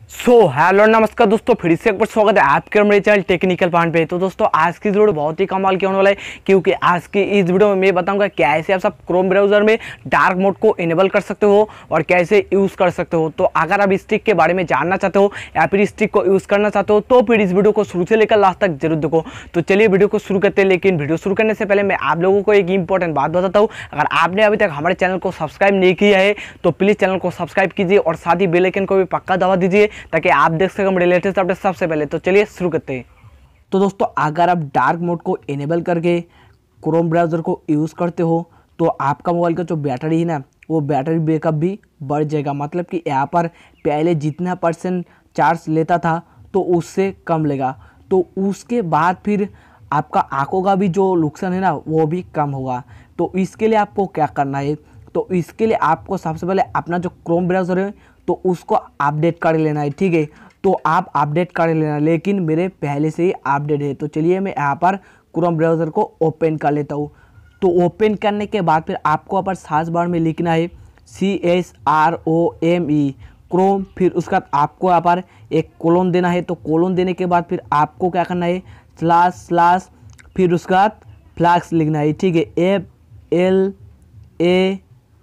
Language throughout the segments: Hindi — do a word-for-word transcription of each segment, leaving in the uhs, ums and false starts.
सो हेलो नमस्कार दोस्तों, फिर से एक बार स्वागत है आपके मेरे चैनल टेक्निकल पॉइंट पे। तो दोस्तों आज की वीडियो बहुत ही कमाल की होने वाला है, क्योंकि आज की इस वीडियो में मैं बताऊंगा कैसे आप सब क्रोम ब्राउजर में डार्क मोड को इनेबल कर सकते हो और कैसे यूज़ कर सकते हो। तो अगर आप इस ट्रिक के बारे में जानना चाहते हो या फिर इस ट्रिक को यूज़ करना चाहते हो तो फिर इस वीडियो को शुरू से लेकर लास्ट तक जरूर देखो। तो चलिए वीडियो को शुरू करते हैं, लेकिन वीडियो शुरू करने से पहले मैं आप लोगों को एक इंपॉर्टेंट बात बताता हूँ। अगर आपने अभी तक हमारे चैनल को सब्सक्राइब नहीं किया है तो प्लीज़ चैनल को सब्सक्राइब कीजिए और साथ ही बेल आइकन को भी पक्का दबा दीजिए ताकि आप देख सकें मेरे लेटेस्ट अपडेट सबसे पहले। तो चलिए शुरू करते हैं। तो दोस्तों अगर आप डार्क मोड को इनेबल करके क्रोम ब्राउज़र को यूज़ करते हो तो आपका मोबाइल का जो बैटरी है ना वो बैटरी बैकअप भी बढ़ जाएगा। मतलब कि यहाँ पर पहले जितना परसेंट चार्ज लेता था तो उससे कम लेगा। तो उसके बाद फिर आपका आंखों का भी जो नुकसान है ना वो भी कम होगा। तो इसके लिए आपको क्या करना है, तो इसके लिए आपको सबसे पहले अपना जो क्रोम ब्राउज़र है तो उसको अपडेट कर लेना है। ठीक है, तो आप अपडेट कर लेना, लेकिन मेरे पहले से ही अपडेट है। तो चलिए मैं यहाँ पर क्रोम ब्राउज़र को ओपन कर लेता हूँ। तो ओपन करने के बाद फिर आपको यहाँ पर सर्च बार में लिखना है C S R O M E Chrome, फिर उसके बाद आपको यहाँ पर एक कोलोन देना है। तो कोलोन देने के बाद फिर आपको क्या करना है स्लैश स्लैश फिर उसके बाद फ्लैक्स लिखना है। ठीक है, F L A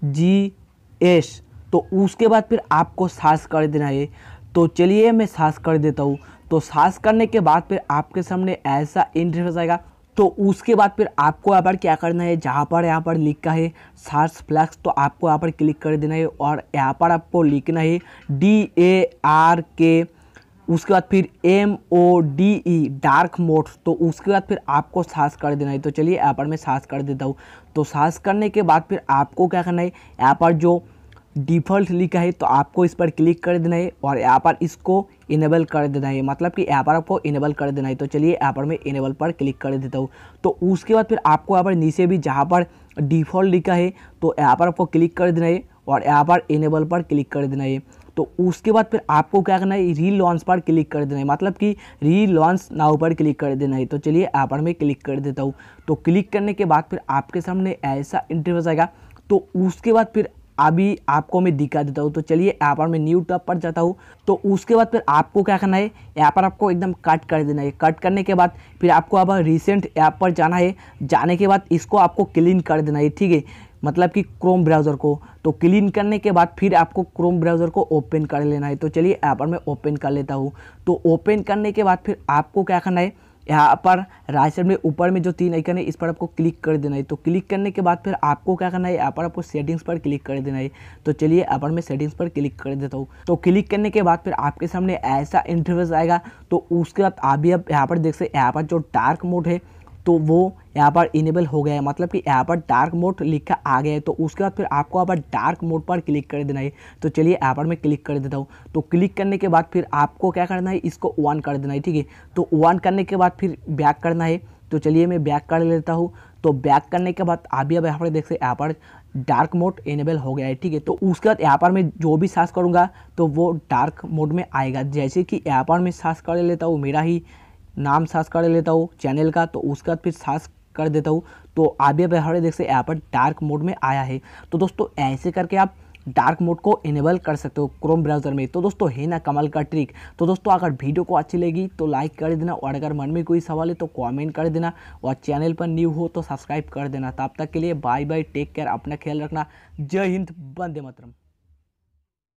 G S. तो उसके बाद फिर आपको सर्च कर देना है। तो चलिए मैं सर्च कर देता हूँ। तो सर्च करने के बाद फिर आपके सामने ऐसा इंटरफेस आएगा। तो उसके बाद फिर आपको यहाँ पर क्या करना है, जहाँ पर यहाँ पर लिखा है सर्च फ्लैक्स तो आपको यहाँ पर क्लिक कर देना है और यहाँ पर आपको लिखना है डी ए आर के, उसके बाद फिर M O D E dark mode. तो उसके बाद फिर आपको सर्च कर देना है। तो चलिए यहाँ पर मैं सर्च कर देता हूँ। तो सर्च करने के बाद फिर आपको क्या करना है, यहाँ पर जो डिफ़ॉल्ट लिखा है तो आपको इस पर क्लिक कर देना है और यहाँ पर इसको इनेबल कर देना है। मतलब कि यहाँ पर आपको इनेबल कर देना है। तो चलिए यहाँ पर मैं इनेबल पर क्लिक कर देता हूँ। तो उसके बाद फिर आपको यहाँ पर नीचे भी जहाँ पर डिफ़ॉल्ट लिखा है तो यहाँ पर आपको क्लिक कर देना है और यहाँ पर इनेबल पर क्लिक कर देना है। तो उसके बाद फिर आपको क्या करना है, री लॉन्च पर क्लिक कर देना है। मतलब कि री लॉन्च नाउ पर क्लिक कर देना है। तो चलिए यहाँ पर मैं क्लिक कर देता हूँ। तो क्लिक करने के बाद फिर आपके सामने ऐसा इंटरफेस आएगा। तो उसके बाद फिर अभी आपको मैं दिखा देता हूँ। तो चलिए यहाँ पर मैं न्यू टैब पर जाता हूँ। तो उसके बाद फिर आपको क्या करना है, यहाँ पर आपको एकदम कट कर देना है। कट करने के बाद फिर आपको अब रिसेंट ऐप पर जाना है। जाने के बाद इसको आपको क्लीन कर देना है। ठीक है, मतलब कि क्रोम ब्राउज़र को। तो क्लीन करने के बाद फिर आपको क्रोम ब्राउज़र को ओपन कर लेना है। तो चलिए यहाँ पर मैं ओपन कर लेता हूँ। तो ओपन करने के बाद फिर आपको क्या करना है, यहाँ पर राइट साइड में ऊपर में जो तीन आइकन है इस पर आपको क्लिक कर देना है। तो क्लिक करने के बाद फिर आपको क्या करना है, यहाँ पर आपको सेटिंग्स पर क्लिक कर देना है। तो चलिए यहाँ पर मैं सेटिंग्स पर क्लिक कर देता हूँ। तो क्लिक करने के बाद फिर आपके सामने ऐसा इंटरफेस आएगा। तो उसके बाद अभी आप यहाँ पर देख सकते यहाँ पर जो डार्क मोड है तो वो यहाँ पर इनेबल हो गया है। मतलब कि यहाँ पर डार्क मोड लिखा आ गया है। तो उसके बाद फिर आपको यहाँ पर डार्क मोड पर क्लिक कर देना है। तो चलिए यहाँ पर मैं क्लिक कर देता हूँ। तो क्लिक करने के बाद फिर आपको क्या करना है, इसको ऑन कर देना है। ठीक है, तो ऑन करने के बाद फिर बैक करना है। तो चलिए मैं बैक कर लेता हूँ। तो बैक करने के बाद अभी अब यहाँ पर देख सकते यहाँ पर डार्क मोड इनेबल हो गया है। ठीक है, तो उसके बाद यहाँ पर मैं जो भी सर्च करूँगा तो वो डार्क मोड में आएगा। जैसे कि यहाँ पर मैं सर्च कर लेता हूँ, मेरा ही नाम सर्च कर लेता हूँ चैनल का। तो उसके बाद फिर सर्च कर देता हूँ। तो अभी अब हमारे देख से यहाँ पर डार्क मोड में आया है। तो दोस्तों ऐसे करके आप डार्क मोड को इनेबल कर सकते हो क्रोम ब्राउज़र में। तो दोस्तों है ना कमाल का ट्रिक। तो दोस्तों अगर वीडियो को अच्छी लगी तो लाइक कर देना और अगर मन में कोई सवाल है तो कमेंट कर देना और चैनल पर न्यू हो तो सब्सक्राइब कर देना। तब तक के लिए बाय बाय, टेक केयर, अपना ख्याल रखना। जय हिंद, वंदे मातरम।